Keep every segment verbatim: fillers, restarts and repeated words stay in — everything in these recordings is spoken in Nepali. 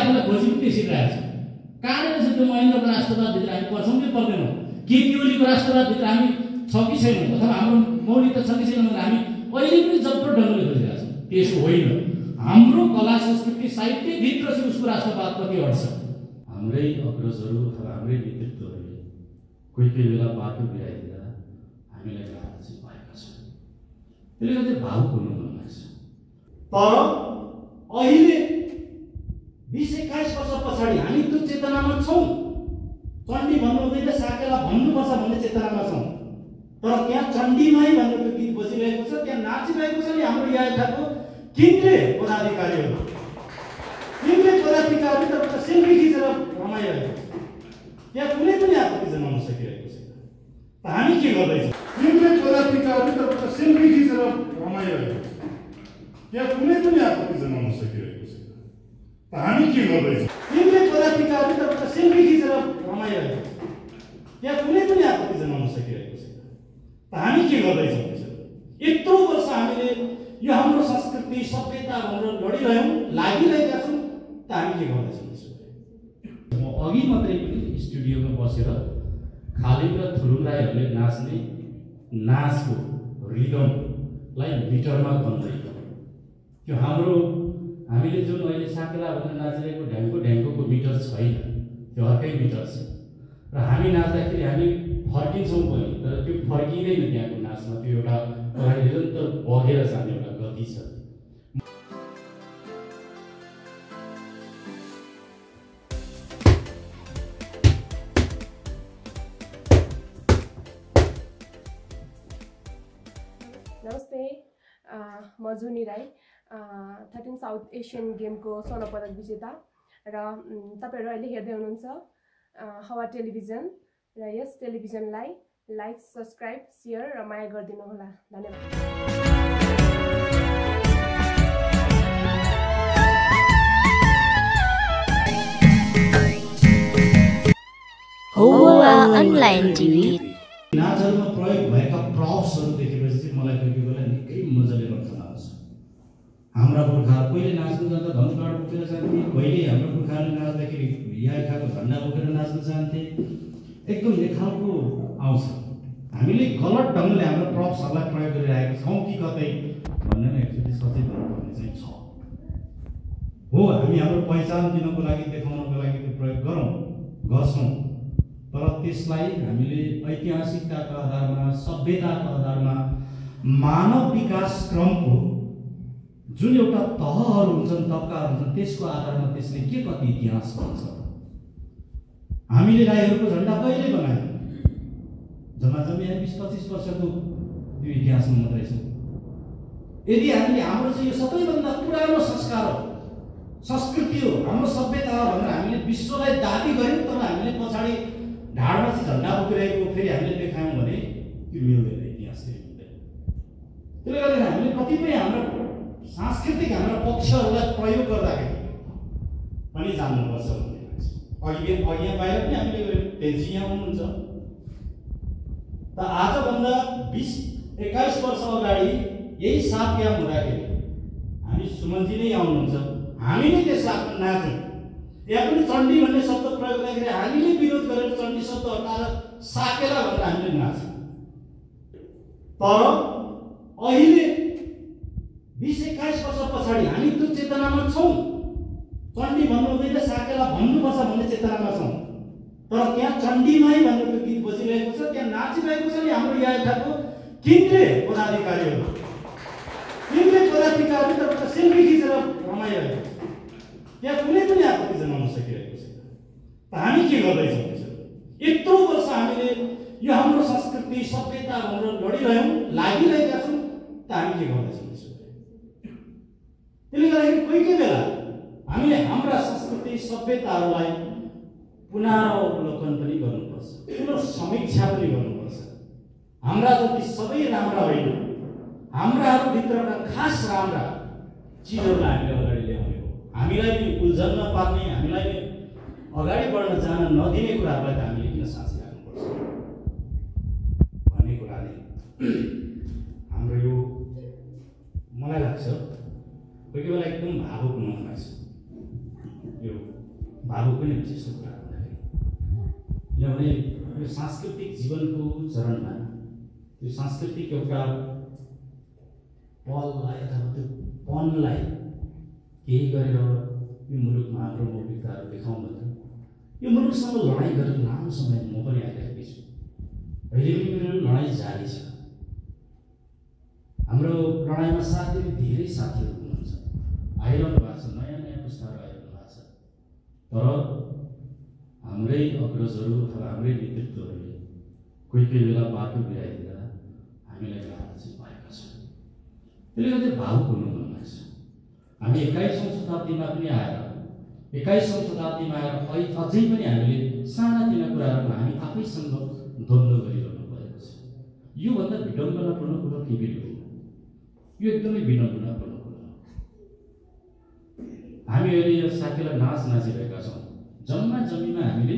भइहाल्ला खोजी पनि त्यसैरहेको छ। कारण चाहिँ त्यो महेन्द्रको राष्ट्रवादभित्र हामी पर्छौँ कि पर्दैनौँ, के ओलीको राष्ट्रवादभित्र हामी छ कि छैनौँ, अथवा हाम्रो मौलिकता छ कि छैन भनेर हामी अहिले पनि जब्बर ढङ्गले खोजिरहेका छौँ। त्यसो होइन, हाम्रो कला संस्कृति साहित्यभित्र चाहिँ उसको राष्ट्रवाद कति अड्छ। हाम्रै अग्रजहरू अथवा हाम्रै नेतृत्वहरूले कोही कोही बेला बाटो बिराइदिँदा हामीलाई गाह्रो चाहिँ भएका छन्। त्यसले गर्दा भावुक हुनु मन लाग्छ। तर अहिले बिस एक्काइस वर्ष पछाडि हामी त्यो चेतनामा छौँ। चण्डी भन्नु हुँदैन, साकेला भन्नुपर्छ भन्ने चेतनामा छौँ। तर त्यहाँ चण्डीमाई भन्ने त्यो गीत बजिरहेको छ, त्यहाँ नाचिरहेको छ नि हाम्रो यायथाको केन्द्रीय पदाधिकारीहरू। केन्द्रीय पदाधिकारी त सेल्फी खिचेर रमाइरहेको छ, त्यहाँ कुनै पनि आपत्ति जनाउन सकिरहेको छैन। त हामी के गर्दैछौँ? केन्द्रीय पदाधिकारी त सेल्फी खिचेर रमाइरहेको छ, त्यहाँ कुनै पनि आपत्ति जनाउन सकिरहेको छैन। त हामी के गर्दैछौँ? केन्द्रीय पदाधिकारी त सेल्फी खिचेर रमाइरहेको छ, त्यहाँ कुनै पनि आपत्ति जनाउन सकिरहेको छैन। त हामी के गर्दैछौँ? यत्रो वर्ष हामीले यो हाम्रो संस्कृति सभ्यता भनेर लडिरह्यौँ, लागिरहेका छौँ। त हामी के गर्दैछौँ? म अघि मात्रै पनि स्टुडियोमा बसेर खालिद र थुरुङ राईहरूले नाच्ने नाचको रिदमलाई मिटरमा गन्दै त्यो हाम्रो हामीले जुन अहिले साकेला भनेर नाचिरहेको ढ्याङ्को ढ्याङ्कोको मिटर छैन, त्यो अर्कै मिटर छ। र हामी नाच्दाखेरि हामी फर्किन्छौँ पनि, तर त्यो फर्किँदैन त्यहाँको नाचमा। त्यो एउटा अगाडि निरन्तर बगेर जाने एउटा गति छ। नमस्ते, म जुनी राई, थर्टिन साउथ एसियन गेमको स्वर्ण पदक विजेता र तपाईँहरू अहिले हेर्दै हुनुहुन्छ हावा टेलिभिजन। र यस टेलिभिजनलाई लाइक, सब्सक्राइब, सेयर र माया गरिदिनु होला। धन्यवाद। हावा अनलाइन टिभी नाचहरूमा प्रयोग भएका प्रप्सहरू देखेपछि चाहिँ मलाई कोही बेला निकै मजाले रचना आउँछ। हाम्रा पुर्खाहरू पहिले नाच्नु जाँदा धनुकाँड बोकेर जान्थे, कहिले हाम्रो पुर्खाहरूले नाच्दाखेरि यायखाको झन्डा बोकेर नाच्न जान्थे। एकदम लेखाउको आउँछ। हामीले गलत ढङ्गले हाम्रो प्रप्सहरूलाई प्रयोग गरिरहेका छौँ कि कतै भन्ने नै एक्चुअली सचेत हुनुपर्ने चाहिँ छ। हो, हामी हाम्रो पहिचान दिनको लागि, देखाउनको लागि त्यो प्रयोग गरौँ गर्छौँ, तर त्यसलाई हामीले ऐतिहासिकताका आधारमा, सभ्यताका आधारमा, मानव विकास क्रमको जुन एउटा तहहरू हुन्छन्, तबकाहरू हुन्छन्, त्यसको आधारमा त्यसले के कति इतिहास भन्छ। हामीले राईहरूको झन्डा कहिले बनायौँ? जम्मा जम्मी हामी बिस पच्चिस वर्षको त्यो इतिहासमा मात्रै छौँ। यदि हामीले हाम्रो चाहिँ यो सबैभन्दा पुरानो संस्कार हो, संस्कृति हो, हाम्रो सभ्यता हो भनेर हामीले विश्वलाई दाबी गऱ्यौँ, तर हामीले पछाडि ढाडमा चाहिँ झन्डा बोकिरहेको फेरि हामीले देखायौँ भने त्यो मिल्दैन, इतिहास चाहिँ मिल्दैन। त्यसले गर्दा हामीले कतिपय हाम्रो सांस्कृतिक हाम्रा पक्षहरूलाई प्रयोग गर्दाखेरि पनि जान्नुपर्छ भन्ने लाग्छ। अघि अघि यहाँ बाहिर पनि हामीले गऱ्यौँ, तेन्जी यहाँ हुनुहुन्छ। त आजभन्दा बिस एक्काइस वर्ष अगाडि यही सात ग्याम हुँदाखेरि हामी सुमनजी नै आउनुहुन्छ, हामी नै त्यस साथमा नाच्यौँ। त्यहाँ पनि चण्डी भन्ने शब्द प्रयोग गर्दाखेरि हामीले विरोध गरेर चण्डी शब्द हटाएर साकेला भनेर हामीले नाच्यौँ। तर अहिले बिस एक्काइस वर्ष पछाडि हामी त्यो चेतनामा छौँ। चण्डी भन्नु हुँदैन, साकेला भन्नुपर्छ भन्ने चेतनामा छौँ। तर त्यहाँ चण्डीमाई भन्ने त्यो गीत बजिरहेको छ, त्यहाँ नाचिरहेको छ नि हाम्रो यायथाको केन्द्रीय पदाधिकारीहरू। केन्द्रीय पदाधिकारी त सेल्फी खिचेर रमाइरहेको छ, त्यहाँ कुनै पनि आपत्ति जनाउन सकिरहेको छैन। त हामी के गर्दैछौँ? यत्रो वर्ष हामीले यो हाम्रो संस्कृति सभ्यता भनेर लडिरह्यौँ, लागिरहेका छौँ। त हामी के गर्दैछौँ? त्यसले गर्दाखेरि कोही कोही बेला हामीले हाम्रा संस्कृति सभ्यताहरूलाई पुनरावलोकन पनि गर्नुपर्छ, पुनर्समीक्षा पनि गर्नुपर्छ। हाम्रा जति सबै राम्रा होइन, हाम्राहरूभित्रका खास राम्रा चिजहरूलाई हामीले अगाडि ल्याउने हो। हामीलाई पनि उल्झनमा पार्ने, हामीलाई पनि अगाडि बढ्न जान नदिने कुराहरूलाई त हामीले किन साँचिराख्नुपर्छ भन्ने कुराले हाम्रो यो मलाई लाग्छ कोही कोही बेला एकदम भावुक हुन लाग्छ। यो भावुक पनि हुन्छ यस्तो कुरा भन्दाखेरि। किनभने यो सांस्कृतिक जीवनको चरणमा त्यो सांस्कृतिक एउटा पललाई अथवा त्यो पनलाई केही गरेर यो मुलुकमा हाम्रो मौलिकताहरू देखाउँ भनेर यो मुलुकसँग लडाइँ गरेर लामो समय म पनि आइरहेको छु। अहिले पनि मेरो लडाइँ जारी छ। हाम्रो लडाइँमा साथ दिने धेरै साथीहरू हुनुहुन्छ, आइरहनु भएको छ, नयाँ नयाँ पुस्ताहरू आइरहनु भएको छ। तर हाम्रै अग्रजहरू अथवा हाम्रै नेतृत्वहरूले कोही कोही बेला बाटो बिराइदिँदा हामीलाई गाह्रो चाहिँ भएको छ। त्यसले गर्दा भावुक हुनु मन लाग्छ। हामी एक्काइसौँ शताब्दीमा पनि आएर एक्काइसौँ शताब्दीमा आएर अझै पनि हामीले सानातिना कुराहरूमा हामी आफैसँग द्वन्द्व गरिरहनु परेको छ। योभन्दा विडम्बनापूर्ण कुरो केही पनि होइन। यो एकदमै विडम्बनापूर्ण कुरो हो। हामी अहिले यो साकेला नाच नाचिरहेका छौँ। जम्मा जम्मीमा हामीले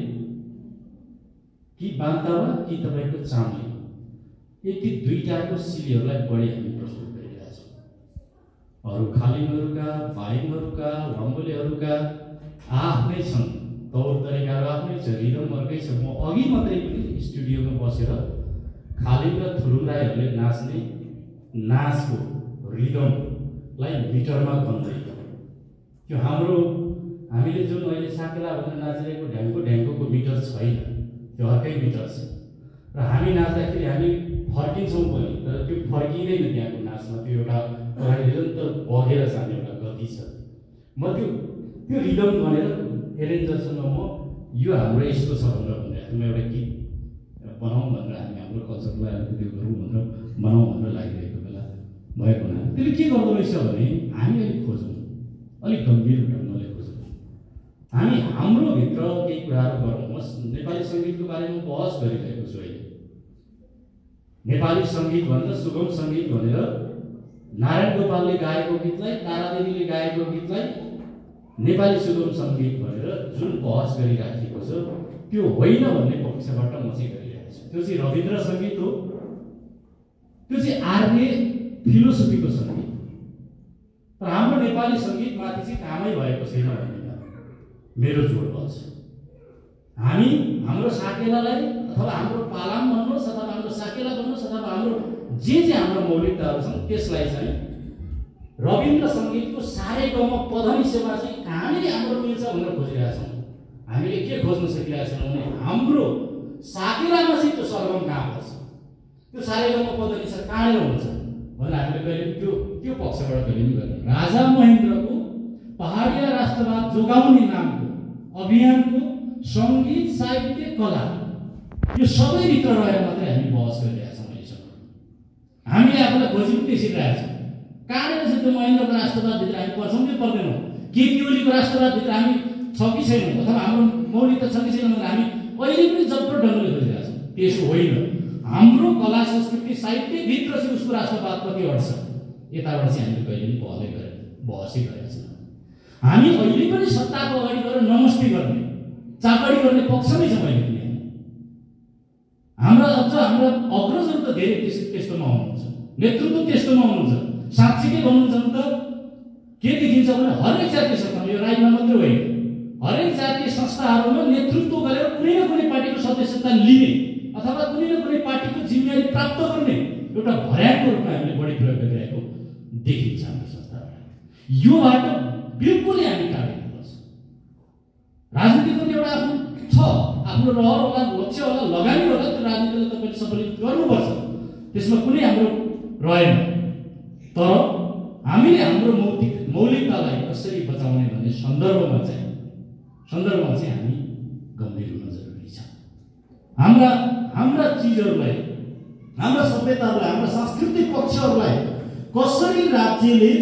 कि बान्तावा कि तपाईँको चामली यति दुईटाको सिलीहरूलाई बढी हामी प्रस्तुत गरिरहेका छौँ। अरू खालिङहरूका, बाइङहरूका, लम्बोलेहरूका आफ्नै छन् तौर तरिकाहरू, आफ्नै छ, रिदम अर्कै छ। म अघि मात्रै पनि स्टुडियोमा बसेर खालिङ र थुरुङ राईहरूले नाच्ने नाचको रिदमलाई मिटरमा गन्दै त्यो हाम्रो हामीले जुन अहिले साकेला भनेर नाचिरहेको ढ्याङ्को ढ्याङ्को मिटर छैन, त्यो अर्कै मिटर छ। र हामी नाच्दाखेरि हामी फर्किन्छौँ पनि, तर त्यो फर्किँदैन त्यहाँको नाचमा। त्यो एउटा अगाडि निरन्तर बगेर जाने एउटा गति छ। म त्यो त्यो रिदम भनेर एरेन्जरसँग म यो हाम्रो यस्तो छ भनेर भनिरहेको म एउटा गीत बनाऊँ भनेर हामी हाम्रो कल्चरलाई अलिकति गरौँ भनेर बनाऊँ भनेर लागिरहेको बेला भएको हुनाले त्यसले के गर्दो रहेछ भने हामी अलिक खोजौँ, अलिक गम्भीर ढङ्गले खोजौँ। हामी हाम्रो भित्र केही कुराहरू गरौँ। म नेपाली सङ्गीतको बारेमा बहस गरिरहेको छु अहिले। नेपाली सङ्गीत भन्दा सुगम सङ्गीत भनेर नारायण गोपालले गाएको गीतलाई, तारादेवीले गाएको गीतलाई नेपाली सुगम सङ्गीत भनेर जुन बहस गरिराखेको छ त्यो होइन भन्ने पक्षबाट म चाहिँ गरिरहेको छु। त्यो चाहिँ रविन्द्र सङ्गीत हो, त्यो चाहिँ आर्य फिलोसफीको सङ्गीत। तर हाम्रो नेपाली सङ्गीतमाथि चाहिँ कामै भएको छैन भन्ने मेरो जोड बन्छ। हामी हाम्रो साकेलालाई अथवा हाम्रो पालाम भन्नुहोस् अथवा हाम्रो साकेला भन्नुहोस् अथवा हाम्रो जे जे हाम्रो मौलिकताहरू छन् त्यसलाई चाहिँ रविन्द्र सङ्गीतको सारेगम पधनिसेमा चाहिँ कहाँनिर हाम्रो मिल्छ भनेर खोजिरहेका छौँ। हामीले के खोज्न सकिरहेका छौँ भने हाम्रो साकेलामा चाहिँ त्यो सरगम कहाँ पर्छ, त्यो सारेगम पधनिसा कहाँनिर हुन्छ भनेर हामीले कहिले त्यो त्यो पक्षबाट कहिले पनि गर्दैन। राजा महेन्द्रको पहाडिया राष्ट्रवाद जोगाउने नामको अभियानको सङ्गीत, साहित्य, कला यो सबैभित्र रहेर मात्रै हामी बहस गरिरहेका छौँ अहिलेसम्म। हामीले आफूलाई खोजी पनि त्यसरी रहेका छौँ। कहाँनिर चाहिँ त्यो महेन्द्रको राष्ट्रवादभित्र हामी पर्छौँ कि पर्दैनौँ, केपी ओलीको राष्ट्रवादभित्र हामी छ कि छैनौँ, अथवा हाम्रो मौलिकता छ कि छैन भनेर हामी अहिले पनि जब्बर ढङ्गले खोजिरहेका छौँ। त्यसो होइन। हाम्रो कला, संस्कृति, साहित्यभित्र चाहिँ उसको राष्ट्रवाद कति अड्छ यताबाट चाहिँ हामीले कहिले पनि पहलै गरेर बहसै गरेका छैनौँ। हामी अहिले पनि सत्ताको अगाडि गएर नमस्ते गर्ने, चाकडी गर्ने पक्षमै छौँ अहिले पनि। हाम्रा अझ हाम्रा अग्रजहरू त धेरै त्यस्तो त्यस्तोमा हुनुहुन्छ, नेतृत्व त्यस्तोमा हुनुहुन्छ। साँच्चीकै भन्नुहुन्छ भने त के देखिन्छ भने हरेक जातीय संस्थामा, यो राईमा मात्रै होइन, हरेक जातीय संस्थाहरूमा नेतृत्व गरेर कुनै न कुनै पार्टीको सदस्यता लिने अथवा कुनै न कुनै पार्टीको जिम्मेवारी प्राप्त गर्ने एउटा भर्याङको रूपमा हामीले बढी प्रयोग गरिरहेको देखिन्छ हाम्रो संस्थाहरूलाई। योबाट बिल्कुलै हामी टाढिनुपर्छ। राजनीतिको एउटा आफ्नो छ, आफ्नो रहर होला, लक्ष्य होला, लगानी होला, त्यो राजनीतिलाई तपाईँले सफलित गर्नुपर्छ, त्यसमा कुनै हाम्रो रहेन। तर हामीले हाम्रो मौलिक मौलिकतालाई कसरी बचाउने भन्ने सन्दर्भमा चाहिँ सन्दर्भमा चाहिँ हामी गम्भीर हुन जरुरी छ। हाम्रा हाम्रा चिजहरूलाई, हाम्रा सभ्यताहरूलाई, हाम्रा सांस्कृतिक पक्षहरूलाई कसरी राज्यले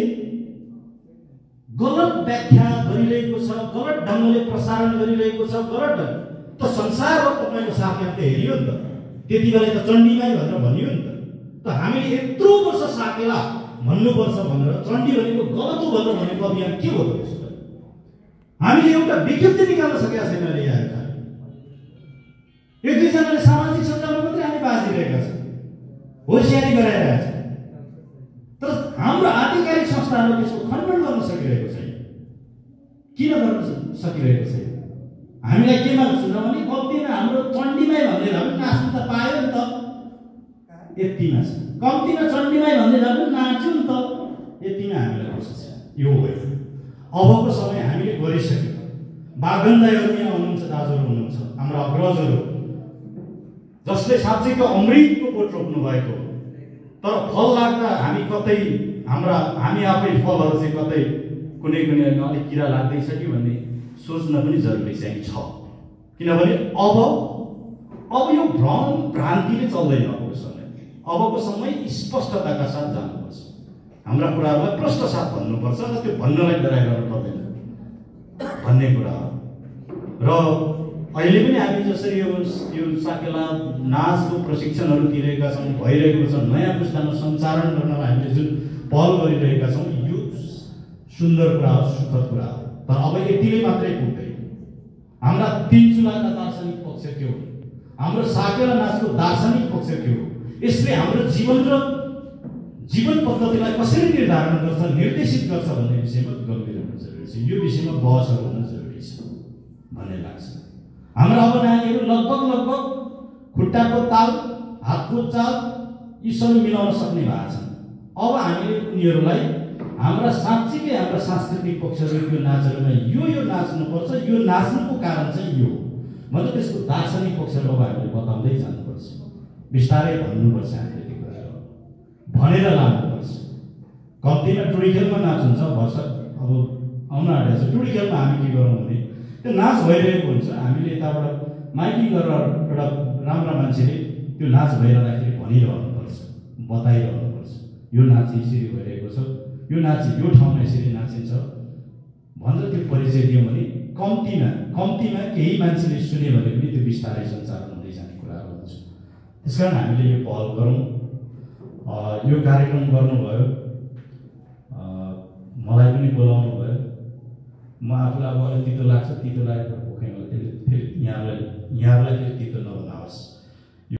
गलत व्याख्या गरिरहेको छ, गलत ढङ्गले प्रसारण गरिरहेको छ, गलत ढङ्ग त संसारमा तपाईँको साकेला हेरियो नि त, त्यति बेला त चण्डीमाई भनेर भनियो नि त। त हामीले यत्रो वर्ष साकेला भन्नुपर्छ भनेर चण्डी भनेको गलत हो भनेर भनेको अभियान के हो? हामीले एउटा विज्ञप्ति निकाल्न सकेका छैन अरे यहाँ। एक दुईजनाले सामाजिक सञ्जालमा मात्रै हामी बाजिरहेका छौँ, होसियारी गराइरहेका छौँ। तर हाम्रो आधिकारिक संस्थाहरूले त्यसको खण्डन गर्न सकिरहेको छैन। किन गर्न सकिरहेको छैन? हामीलाई केमा सुन्छ भने कम्तीमा हाम्रो चण्डीमै भन्दै भए पनि नाच्नु त पायो नि त, यतिमा छ। कम्तीमा चण्डीमै भन्दै भए पनि नाच्यो नि त, यतिमा हामीलाई खुसी छ। यो हो अबको समय हामीले गरिसक्यौँ। बागन्दाहरू यहाँ हुनुहुन्छ, दाजुहरू हुनुहुन्छ, हाम्रो अग्रजहरू जसले साँच्चैको अमृतको बोट रोप्नु भएको, तर फल लाग्दा हामी कतै हाम्रा हामी आफै फलहरू चाहिँ कतै कुनै कुनै अलिक किरा लाग्दैछ कि भन्ने सोच्न पनि जरुरी चाहिँ छ। किनभने अब अब यो भ्रम भ्रान्तिले चल्दैन। अबको समय अबको समय स्पष्टताका साथ जानुपर्छ, हाम्रा कुराहरूलाई प्रष्ट साथ भन्नुपर्छ र त्यो भन्नलाई डराइरहनु पर्दैन भन्ने कुरा हो। र अहिले पनि हामी जसरी यो यो साकेला नाचको प्रशिक्षणहरू दिइरहेका छौँ, भइरहेको छ, नयाँ पुस्तामा सञ्चालन गर्नलाई हामीले जुन पहल गरिरहेका छौँ, यो सुन्दर कुरा हो, सुखद कुरा हो। तर अब यतिले मात्रै पुग्दैन। हाम्रा तीन चुलाका दार्शनिक पक्ष के हो, हाम्रो साकेला नाचको दार्शनिक पक्ष के हो, यसले हाम्रो जीवन र जीवन पद्धतिलाई कसरी निर्धारण गर्छ, निर्देशित गर्छ भन्ने विषयमा गम्भीर हुन जरुरी छ। यो विषयमा बहसहरू हुन जरुरी छ भन्ने लाग्छ। हाम्रा अब नानीहरू लगभग लगभग खुट्टाको ताल, हातको चाल यी सबै मिलाउन सक्ने भएको छन्। अब हामीले उनीहरूलाई हाम्रा साँच्चीकै हाम्रा सांस्कृतिक पक्षहरू यो नाचहरूमा यो यो नाच्नुपर्छ, यो नाच्नुको कारण चाहिँ यो मतलब त्यसको दार्शनिक पक्षहरू अब हामीले बताउँदै जानुपर्छ, बिस्तारै भन्नुपर्छ। हामीले त्यो कुराहरू भनेर लानुपर्छ। कम्तीमा टुडी खेलमा नाच हुन्छ, भर्खर अब आउन आँटेको छ। टुडी खेलमा हामी के गरौँ भने त्यो नाच भइरहेको हुन्छ, हामीले यताबाट माइकिङ गरेर एउटा राम्रा मान्छेले त्यो नाच भइरहँदाखेरि भनिरहनुपर्छ, बताइरहनुपर्छ, यो नाच यसरी भइरहेको छ, यो नाच यो ठाउँमा यसरी नाचिन्छ भनेर त्यो परिचय दियौँ भने कम्तीमा कम्तीमा केही मान्छेले सुन्यो भने पनि त्यो बिस्तारै सञ्चालन हुँदै जाने कुराहरू हुन्छ। त्यस कारण हामीले यो पहल गरौँ। यो कार्यक्रम गर्नुभयो, मलाई पनि बोलाउनु भयो। म आफूलाई अब अलिक तितो लाग्छ, तितो लागेको पोखेँ फेरि यहाँलाई यहाँलाई फेरि तितो नहुनुहोस्।